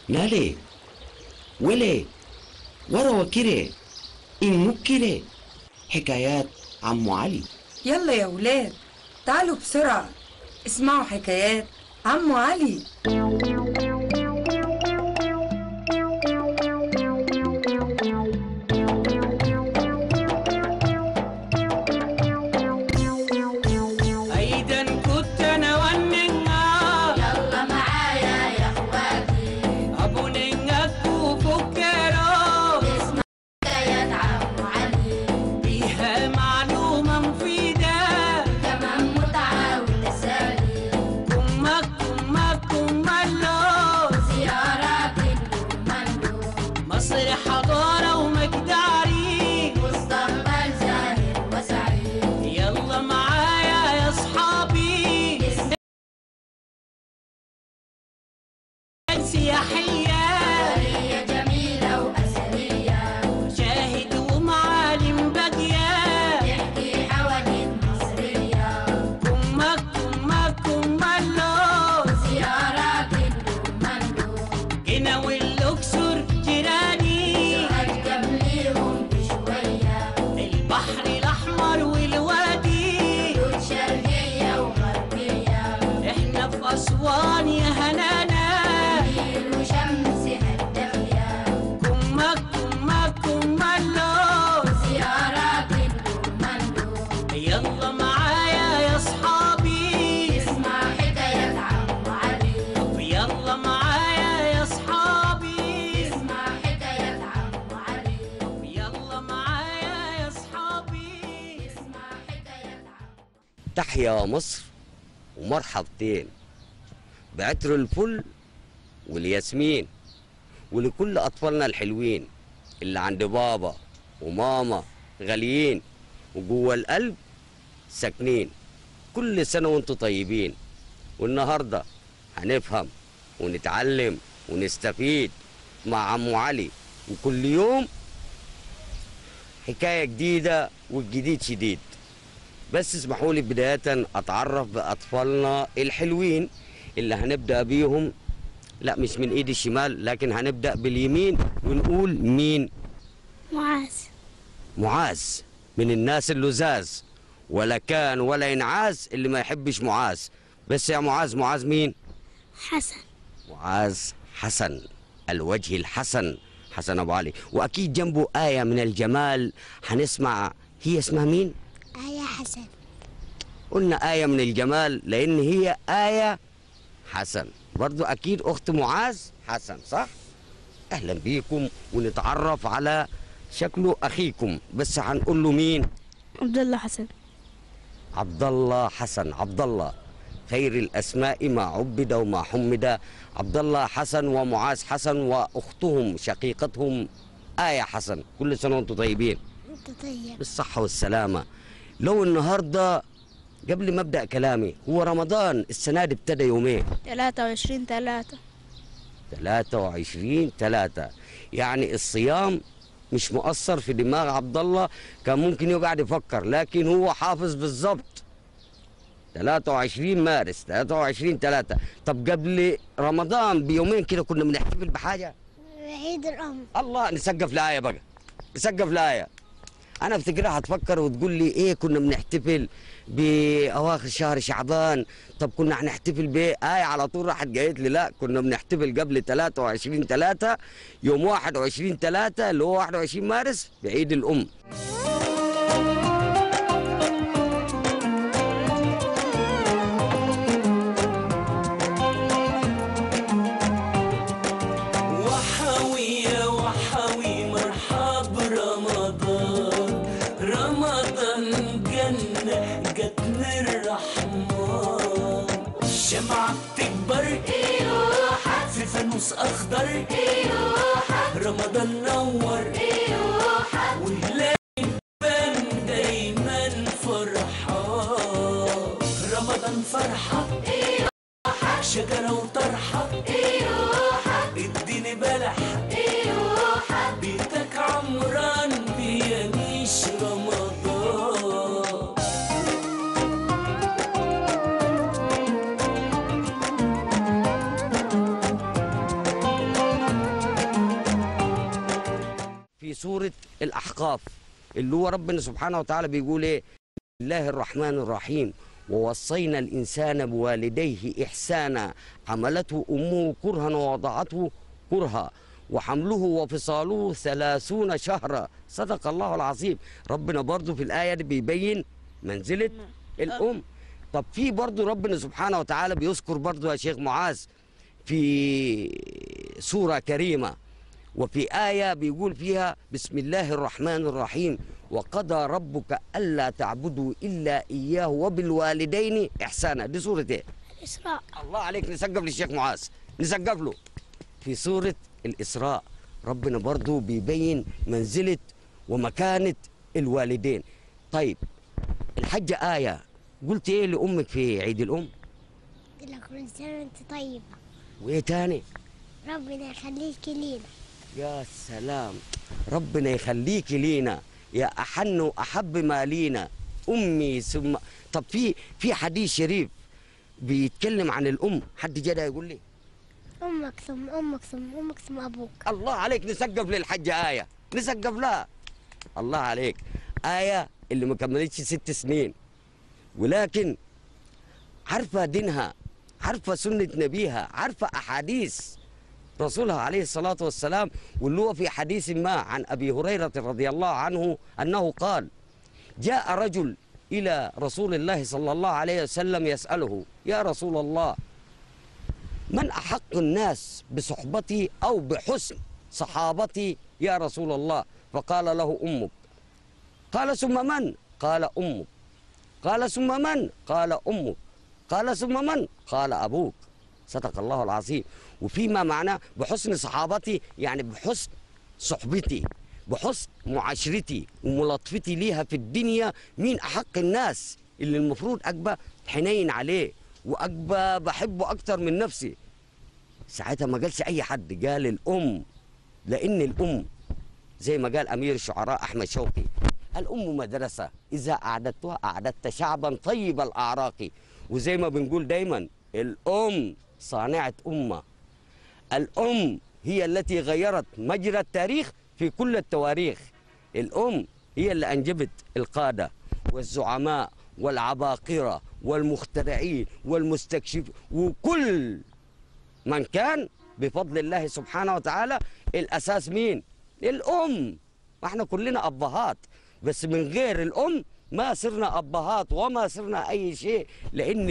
نالي ولي ورا وكري إن مكري حكايات عمو علي. يلا يا ولاد تعالوا بسرعة اسمعوا حكايات عمو علي. تحيا مصر ومرحبتين بعطر الفل والياسمين ولكل أطفالنا الحلوين اللي عند بابا وماما غاليين وجوه القلب ساكنين. كل سنة وانتم طيبين. والنهاردة هنفهم ونتعلم ونستفيد مع عمو علي، وكل يوم حكاية جديدة والجديد شديد. بس اسمحوا لي بداية أتعرف بأطفالنا الحلوين اللي هنبدأ بيهم، لا مش من إيد الشمال لكن هنبدأ باليمين ونقول مين؟ معاذ. معاذ من الناس اللزاز، ولا كان ولا ينعاز اللي ما يحبش معاذ. بس يا معاذ، معاذ مين؟ حسن. معاذ حسن، الوجه الحسن، حسن أبو علي، وأكيد جنبه آية من الجمال. هنسمع هي اسمها مين؟ آية حسن. قلنا آية من الجمال لأن هي آية حسن، برضو أكيد أخت معاذ حسن، صح؟ أهلا بيكم ونتعرف على شكله أخيكم. بس هنقول له مين؟ عبد الله حسن. عبد الله حسن. عبد الله خير الأسماء ما عبد وما حمد. عبد الله حسن ومعاذ حسن وأختهم شقيقتهم آية حسن. كل سنة وأنتم طيبين. أنت طيب. بالصحة والسلامة. لو النهاردة قبل ما أبدأ كلامي، هو رمضان السنة دي ابتدى يومين؟ 23/3. 23/3، يعني الصيام مش مؤثر في دماغ عبد الله. كان ممكن يقعد يفكر لكن هو حافظ بالظبط 23 مارس 23/3. طب قبل رمضان بيومين كده كنا بنحتفل بحاجة؟ عيد الأم. الله، نسقف لآية بقى، نسقف لآية. أنا افتكرها هتفكر وتقول لي إيه كنا بنحتفل بأواخر شهر شعبان. طب كنا هنحتفل بإيه؟ آية على طول راحت قالت لي لا، كنا بنحتفل قبل 23/3، يوم 21/3 اللي هو 21 مارس بعيد الأم. شمعة بتكبر في فانوس أخضر، رمضان نور وهلال بان دايما فرحان. رمضان فرحة شجرة وطرحة، اديني بلح بيتك عمران بيعيش رمضان. سورة الأحقاف، اللي هو ربنا سبحانه وتعالى بيقول إيه؟ بسم الله الرحمن الرحيم ووصينا الإنسان بوالديه إحسانا حملته أمه كرها ووضعته كرها وحمله وفصاله 30 شهرا. صدق الله العظيم. ربنا برضو في الآية دي بيبين منزلة الأم. طب في برضو ربنا سبحانه وتعالى بيذكر برضو يا شيخ معاذ في سورة كريمة، وفي آية بيقول فيها بسم الله الرحمن الرحيم وقضى ربك ألا تعبدوا إلا إياه وبالوالدين إحسانا. دي سورة إيه؟ الإسراء. الله عليك، نسقف للشيخ معاذ، نسقف له. في سورة الإسراء ربنا برضو بيبين منزلة ومكانة الوالدين. طيب الحجة آية قلت إيه لأمك في عيد الأم؟ قلت لك كل سنة وأنت طيبة، وإيه تاني؟ ربنا يخليك لينا. يا سلام، ربنا يخليك لينا يا أحن وأحب ما لينا أمي ثم. طب في حديث شريف بيتكلم عن الأم، حد جدا يقول لي؟ أمك ثم أمك ثم أمك ثم أبوك. الله عليك، نسقف للحجة آية، نسقف لها. الله عليك، آية اللي ما كملتش 6 سنين، ولكن عارفة دينها، عارفة سنة نبيها، عارفة أحاديث رسولها عليه الصلاة والسلام. واللي هو في حديث ما عن أبي هريرة رضي الله عنه أنه قال جاء رجل إلى رسول الله صلى الله عليه وسلم يسأله يا رسول الله من أحق الناس بصحبتي أو بحسن صحابتي يا رسول الله؟ فقال له أمك. قال ثم من؟ قال أمك. قال ثم من؟ قال أمك. قال ثم من؟ قال أبوك. صدق الله العظيم. وفيما معناه بحسن صحابتي يعني بحسن صحبتي، بحسن معاشرتي وملاطفتي ليها في الدنيا. مين أحق الناس اللي المفروض أبقى حنين عليه وأبقى بحبه أكتر من نفسي؟ ساعتها ما قالش أي حد، قال الأم. لأن الأم زي ما قال أمير الشعراء أحمد شوقي الأم مدرسة إذا أعددتها أعددت شعبا طيب الأعراق. وزي ما بنقول دايما الأم صانعة أمة. الأم هي التي غيرت مجرى التاريخ في كل التواريخ. الأم هي اللي أنجبت القادة والزعماء والعباقرة والمخترعين والمستكشفين وكل من كان بفضل الله سبحانه وتعالى. الأساس مين؟ الأم. احنا كلنا أبهات، بس من غير الأم ما صرنا أبهات وما صرنا أي شيء. لأن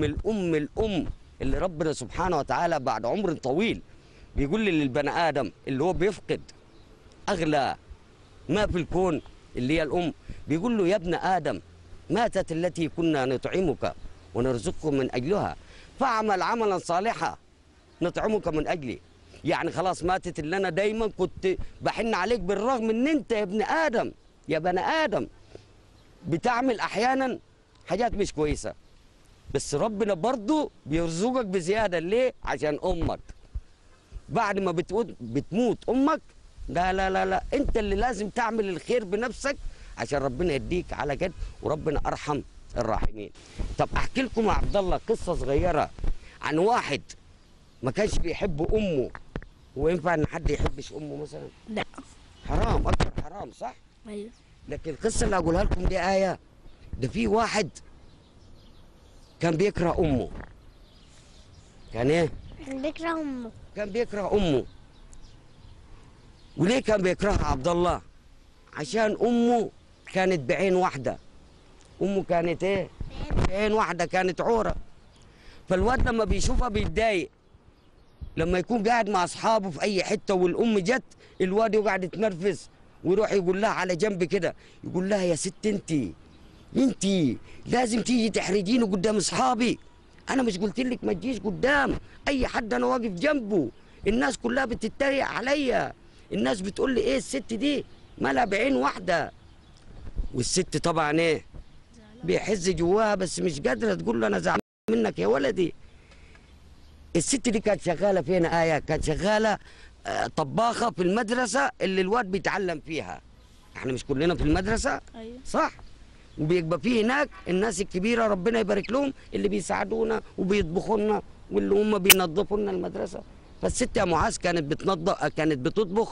الأم اللي ربنا سبحانه وتعالى بعد عمر طويل بيقول للبني آدم اللي هو بيفقد أغلى ما في الكون اللي هي الأم، بيقول له يا ابن آدم ماتت التي كنا نطعمك ونرزقك من أجلها فاعمل عملا صالحا نطعمك من أجلي. يعني خلاص ماتت اللي أنا دايما كنت بحن عليك، بالرغم إن أنت يا ابن آدم يا بني آدم بتعمل أحيانا حاجات مش كويسة، بس ربنا برضو بيرزقك بزيادة. ليه؟ عشان أمك. بعد ما بتموت أمك لا لا لا لا، أنت اللي لازم تعمل الخير بنفسك عشان ربنا يديك على جد، وربنا أرحم الراحمين. طب أحكي لكم يا عبد الله قصة صغيرة عن واحد ما كانش بيحب أمه. هو ينفع إن حد يحبش أمه مثلا؟ لا. حرام، أكبر حرام، صح؟ أيوه. لكن القصة اللي أقولها لكم دي آية. ده في واحد كان بيكره أمه. كان إيه؟ كان بيكره أمه. كان بيكره أمه. وليه كان بيكرهها عبد الله؟ عشان أمه كانت بعين واحدة. أمه كانت إيه؟ بعين واحدة، كانت عورة. فالواد لما بيشوفها بيتضايق. لما يكون قاعد مع أصحابه في أي حتة والأم جت، الواد يقعد يتنرفز ويروح يقول لها على جنب كده، يقول لها يا ست انت لازم تيجي تحرجيني قدام أصحابي. أنا مش قلت لك ما تجيش قدام أي حد أنا واقف جنبه؟ الناس كلها بتتريق عليا، الناس بتقول لي إيه الست دي مالها بعين واحدة. والست طبعا إيه؟ بيحز جواها بس مش قادرة تقول له أنا زعلان منك يا ولدي. الست دي كانت شغالة فين آية؟ كانت شغالة طباخة في المدرسة اللي الواد بيتعلم فيها. احنا مش كلنا في المدرسة؟ أيوه. صح؟ وبيبقى فيه هناك الناس الكبيرة ربنا يبارك لهم اللي بيساعدونا وبيطبخوا لنا واللي هم بينظفوا لنا المدرسة. فالست يا معاذ كانت بتنظف، كانت بتطبخ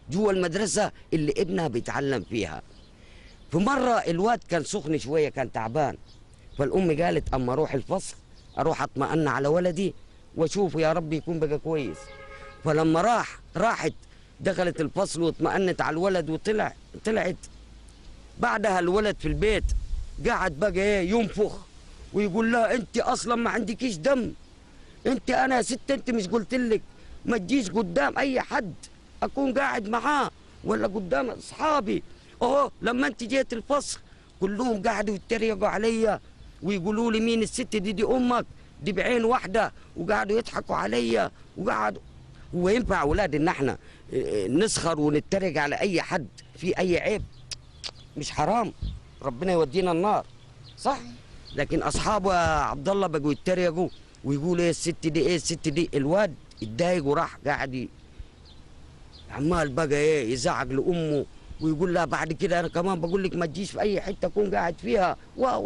جوا المدرسه اللي ابنها بيتعلم فيها. في مره الواد كان سخن شويه، كان تعبان، فالام قالت اما اروح الفصل اروح اطمئن على ولدي واشوفه يا رب يكون بقى كويس. فلما راحت دخلت الفصل واطمئنت على الولد طلعت بعدها الولد في البيت قاعد بقى ايه ينفخ ويقول لها انت اصلا ما عندكيش دم، انا يا ست انت مش قلت لك ما تجيش قدام اي حد اكون قاعد معاه ولا قدام اصحابي؟ اهو لما انت جيت الفصل كلهم قعدوا يتريقوا عليا ويقولوا لي مين الست دي امك دي بعين واحده، وقعدوا يضحكوا عليا وقعدوا. هو ينفع اولاد ان احنا نسخر ونتريق على اي حد في اي عيب؟ مش حرام؟ ربنا يودينا النار صح؟ لكن اصحابه يا عبد الله بقوا يتريقوا ويقولوا ايه الست دي ايه الست دي. الواد اتضايق وراح قاعد عمال بقى ايه يزعق لامه ويقول لها بعد كده انا كمان بقول لك ما تجيش في اي حته اكون قاعد فيها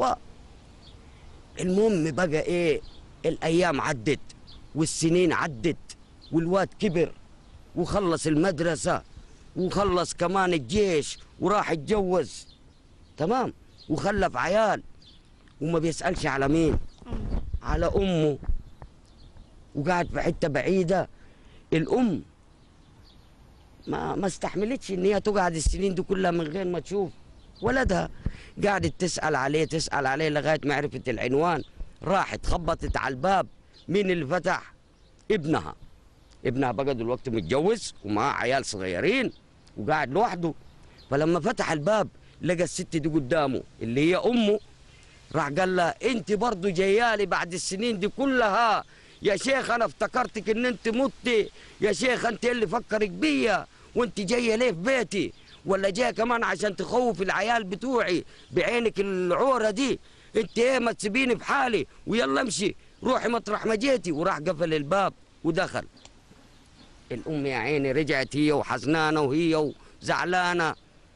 المهم بقى ايه الايام عدت والسنين عدت والواد كبر وخلص المدرسه وخلص كمان الجيش وراح اتجوز تمام وخلف عيال وما بيسالش على مين؟ على امه، وقاعد في حته بعيده. الام ما استحملتش ان هي تقعد السنين دي كلها من غير ما تشوف ولدها. قعدت تسال عليه لغايه ما عرفت العنوان. راحت خبطت على الباب. مين اللي فتح؟ ابنها بقى دلوقتي متجوز ومعاه عيال صغيرين وقاعد لوحده. فلما فتح الباب لقى الست دي قدامه اللي هي امه. راح قال لها انت برضه جايالي بعد السنين دي كلها يا شيخ؟ انا افتكرتك ان انت متي يا شيخ، انت اللي فكرك بيا وانت جايه ليه في بيتي؟ ولا جايه كمان عشان تخوف العيال بتوعي بعينك العوره دي؟ انت ايه ما تسيبيني في حالي ويلا امشي روحي مطرح ما جيتي. وراح قفل الباب ودخل. الام يا عيني رجعت هي وحزنانه وهي وزعلانه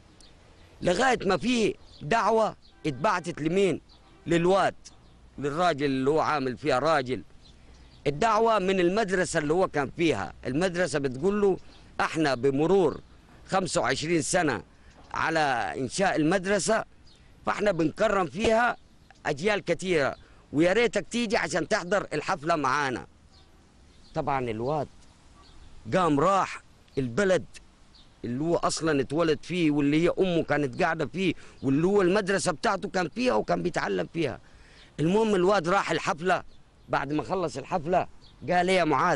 لغايه ما في دعوه اتبعتت لمين؟ للواد، للراجل اللي هو عامل فيها راجل. الدعوه من المدرسه اللي هو كان فيها. المدرسه بتقول له احنا بمرور 25 سنه على انشاء المدرسه فاحنا بنكرم فيها اجيال كثيره ويا ريتك تيجي عشان تحضر الحفله معانا. طبعا الواد قام راح البلد اللي هو اصلا اتولد فيه واللي هي امه كانت قاعده فيه واللي هو المدرسه بتاعته كان فيها وكان بيتعلم فيها. المهم الواد راح الحفله. بعد ما خلص الحفله قال لي يا معاذ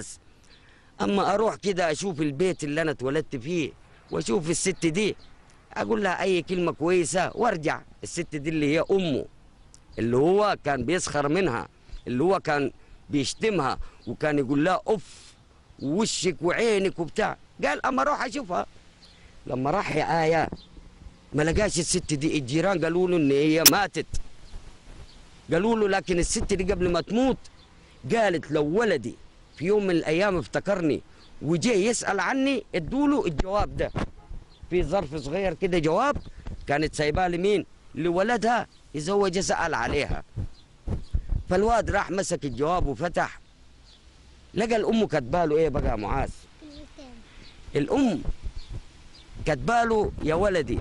اما اروح كده اشوف البيت اللي انا اتولدت فيه واشوف الست دي اقول لها اي كلمه كويسه وارجع. الست دي اللي هي امه اللي هو كان بيسخر منها، اللي هو كان بيشتمها وكان يقول لها اف ووشك وعينك وبتاع. قال اما اروح اشوفها. لما راح يا آية ما لقاش الست دي. الجيران قالوا له ان هي ماتت. قالوا له لكن الست دي قبل ما تموت قالت لو ولدي في يوم من الايام افتكرني وجي يسال عني ادوا له الجواب ده في ظرف صغير كده. جواب كانت سايباه لمين؟ لولدها اذا هو جه سال عليها. فالواد راح مسك الجواب وفتح لقى الام كاتباله ايه بقى يا معاذ؟ الام كاتباله يا ولدي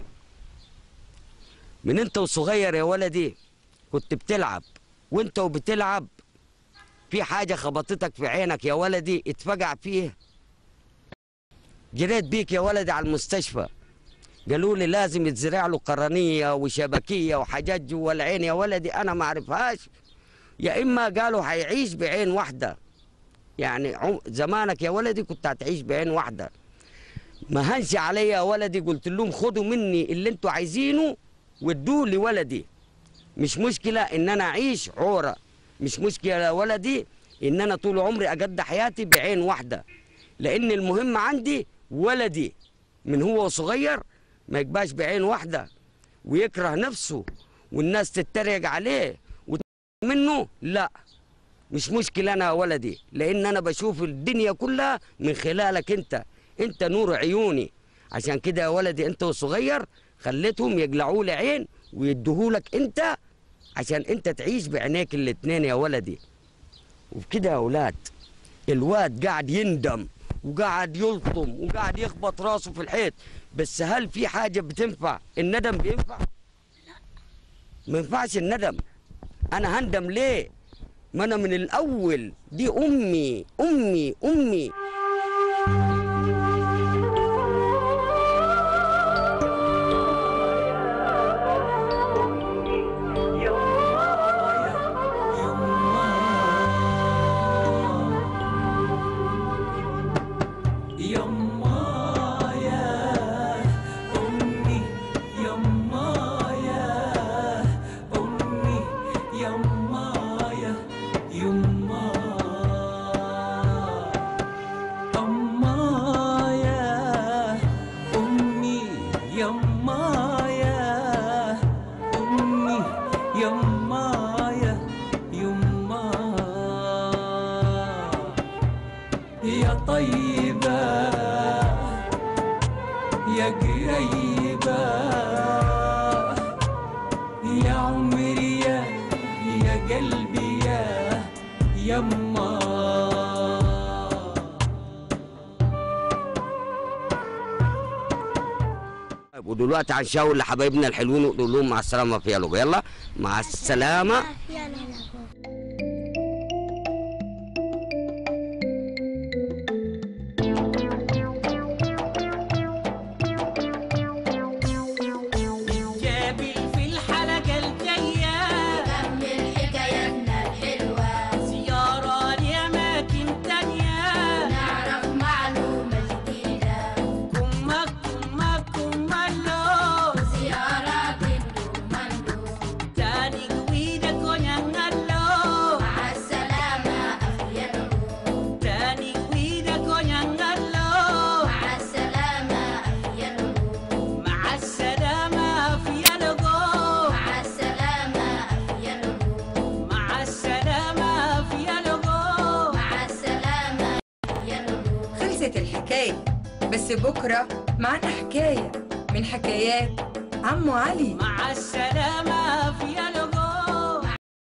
من انت وصغير يا ولدي كنت بتلعب وانت وبتلعب في حاجه خبطتك في عينك يا ولدي اتفجع فيه. جريت بيك يا ولدي على المستشفى. قالوا لي لازم يتزرع له قرنيه وشبكيه وحاجات جوا العين يا ولدي انا ما اعرفهاش. يا اما قالوا هيعيش بعين واحده. يعني زمانك يا ولدي كنت هتعيش بعين واحده. ما هنش عليا يا ولدي. قلت لهم خدوا مني اللي انتوا عايزينه وادوه لولدي. مش مشكله ان انا اعيش عوره، مش مشكله يا ولدي ان انا طول عمري اقضي حياتي بعين واحده، لان المهم عندي ولدي من هو صغير ما يبقاش بعين واحده ويكره نفسه والناس تتريق عليه منه. لا مش مشكله انا يا ولدي، لان انا بشوف الدنيا كلها من خلالك انت نور عيوني. عشان كده يا ولدي انت وصغير خليتهم يقلعوا لي عين ويدوهولك انت عشان انت تعيش بعينيك الاتنين يا ولدي. وبكده يا اولاد الواد قاعد يندم وقعد يلطم وقعد يخبط راسه في الحيط. بس هل في حاجة بتنفع؟ الندم بينفع؟ ما ينفعش الندم. أنا هندم ليه؟ ما أنا من الأول دي أمي أمي أمي. يا طيبة يا قريبة يا عمري يا قلبي يا يما. ودلوقتي هنشاور لحبايبنا الحلوين ونقول لهم مع السلامة في يلا. يلا مع السلامة. الحكاية بس بكرة معنا حكاية من حكايات عمو علي. مع السلامة في